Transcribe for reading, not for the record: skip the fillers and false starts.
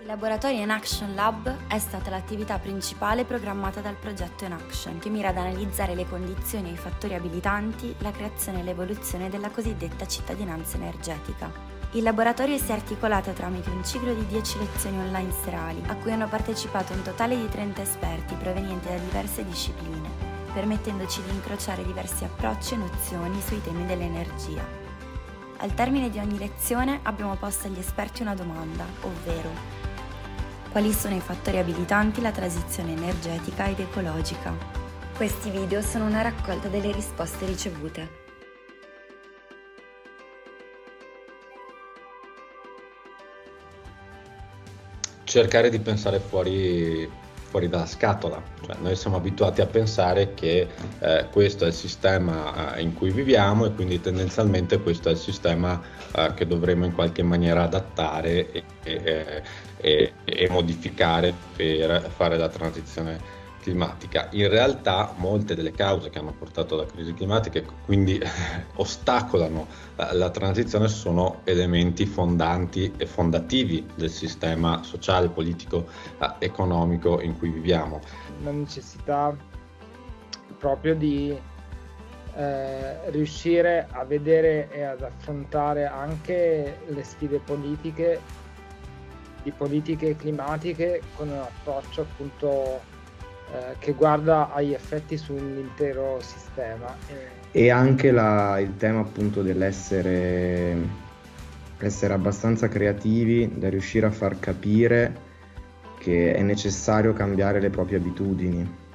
Il laboratorio Enaction Lab è stata l'attività principale programmata dal progetto Enaction, che mira ad analizzare le condizioni e i fattori abilitanti la creazione e l'evoluzione della cosiddetta cittadinanza energetica. Il laboratorio si è articolato tramite un ciclo di 10 lezioni online serali, a cui hanno partecipato un totale di 30 esperti provenienti da diverse discipline, permettendoci di incrociare diversi approcci e nozioni sui temi dell'energia. Al termine di ogni lezione abbiamo posto agli esperti una domanda, ovvero: quali sono i fattori abilitanti la transizione energetica ed ecologica? Questi video sono una raccolta delle risposte ricevute. Cercare di pensare fuori dalla scatola, cioè noi siamo abituati a pensare che questo è il sistema in cui viviamo e quindi tendenzialmente questo è il sistema che dovremo in qualche maniera adattare e modificare per fare la transizione climatica. In realtà molte delle cause che hanno portato alla crisi climatica e quindi ostacolano la transizione sono elementi fondanti e fondativi del sistema sociale, politico, economico in cui viviamo. La necessità proprio di riuscire a vedere e ad affrontare anche le sfide politiche, di politiche climatiche, con un approccio appunto che guarda agli effetti sull'intero sistema. E anche il tema appunto dell'essere abbastanza creativi, da riuscire a far capire che è necessario cambiare le proprie abitudini.